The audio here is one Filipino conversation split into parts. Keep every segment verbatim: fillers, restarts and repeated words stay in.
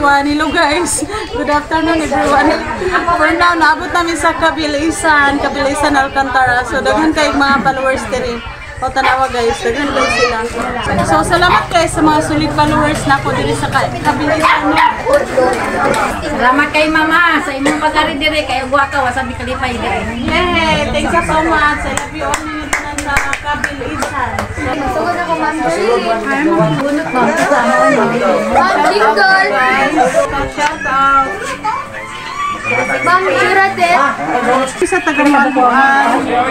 everyone. Hello guys. Good afternoon everyone. For now, naabot namin sa Kabilisan, Kabilisan Alcantara. So daghan kay mga followers diri. O tanawa guys, daghan guys sila. So salamat guys sa mga solid followers na ko diri sa Kabilisan. Salamat kay mama sa imong pagari diri kay ugwa ka wasabi kalipay diri. Hey, thank you so much. I love you all na sa Kabilisan. Masugod ako, Ma'am Berlin. Ay, mga bunot ba? Ma'am Jingle. Shout out. Ma'am Jurate. Sa Tagamabuan.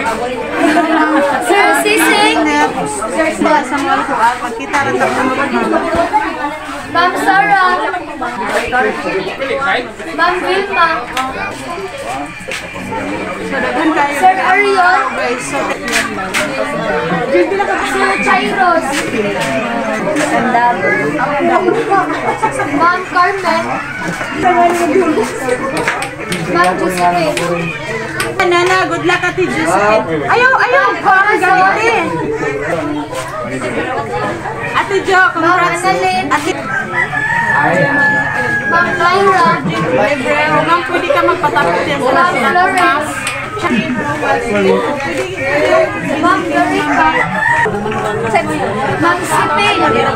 Sir Sising. Sa mga kuha. Magkita rin tayo Ma'am Sarah. Ma'am Vilma. Sir Arion. Sir Chairos. Ma'am Carmen. Ma'am Josephine. Nana, good luck Ate Josephine. Ayaw, ayaw. Parang gamitin. Ate Jo, congrats. Ate Ma'am Lyra. Ma'am, pwede ka magpatapos yan sa Ma'am Florence. Ma'am Dorica. Ma'am Sipin.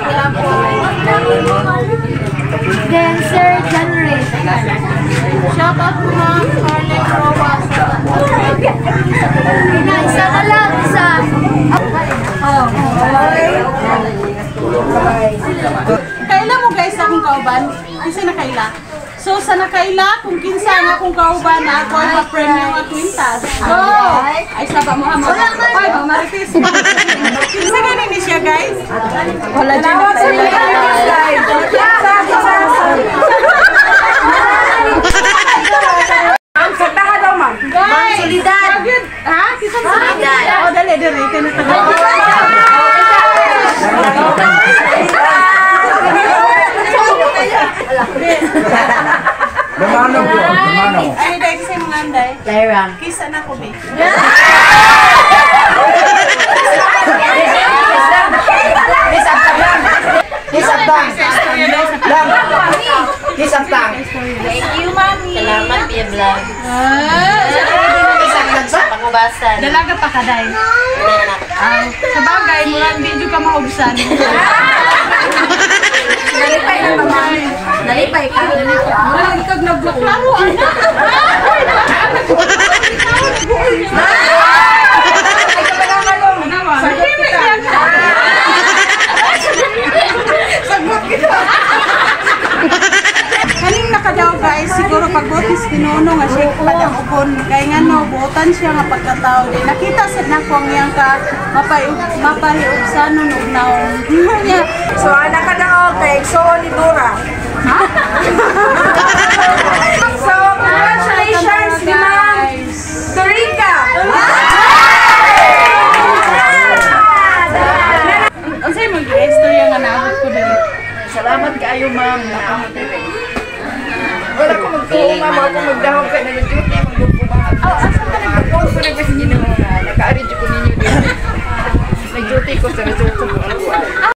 Then Sir John Ray. shout out to Ma'am Carlin Rojas. Ina, isa na lang, isa. Oh. Kaila mo guys akong kauban? Kasi na kaila. So sa nakaila, kung kinsa nga akong kauban na ako ay ma-premium at kwintas. Go! Ay saba mo ha mga. Ay, mga marites. Kinsa ganin ni siya guys? Wala dyan na tayo. Ang sataha daw ma'am. Guys! Solidad. Ha? Kinsa mo? Solidad. O dali, dali. Kaya na tagal. Lumano po, lumano. Ay, dahil kasi mga anday. Lyra. Kisa na ko, babe. Hisaptang. Lang. Hisaptang. Thank you, mami. Salamat, Pia Vlog. Hisaptang sa? Pangubasan. Dalaga pa kaday. Ang sa bagay, murang di ka maubsan. Nalipay na mamay. Nalipay ka. Walang ikag nag-block. Klaro, anak. Ay, kapalangan mo. Sa kimi yan. Sagot kita. Kaning nakadaw guys, siguro pag botis tinuno nga siya padakubon. Kaya nga no, buotan siya nga pagkatao. Di nakita sa nakwang yang ka mapahiubsan nung naong. So, anak ka daw kay So ni Dora. Ha? So, congratulations ni Ma'am Dorica. Ang sa'yo mag-istorya nga naabot ko dito. Salamat kaayo, Ma'am. Wala ko magtuong, Ma'am. Ako magdahog ka na ng duty. Oh, asa ka nag-post ko na kasi ninyo. Naka-arrange ko ninyo dito. Nag-duty ko sa resort sa buwan.